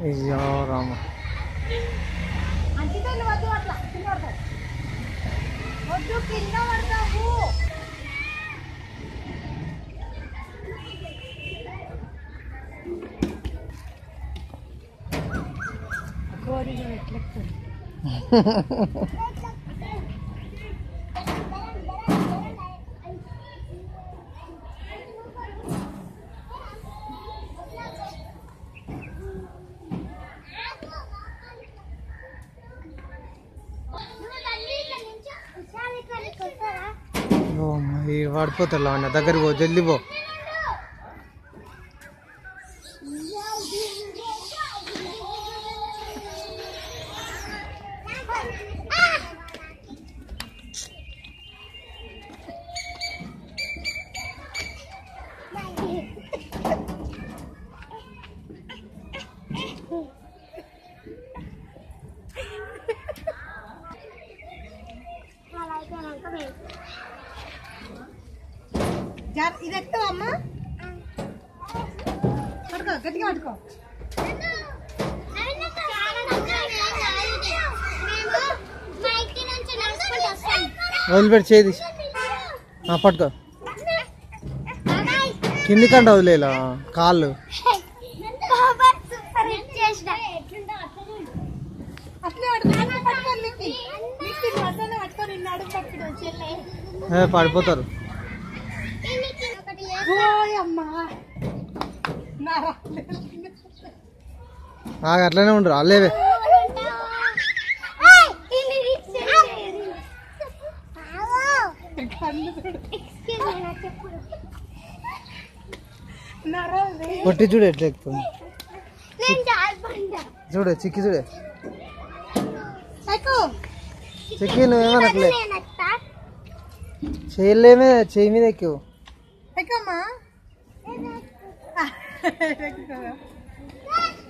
అయ్యో రామ పడిపోతారు అన్న దగ్గరికి పో జల్దీ పో ఇది ఎక్కువ అమ్మా పడుకో గట్టిగా పడుకో వదిలిపెట్టి చేది పట్టుకో కింది కంట వదిలేలా కాళ్ళు పడిపోతారు అట్లనే ఉండరు అల్లేవే కొట్టి చూడు ఎట్లా ఎక్కుతుంది చూడే చిక్కి చూడే చిక్కి నువ్వేమనట్లే చేయలేమే చెయ్యి మీద ఎక్కువ ఎక్కమ్మా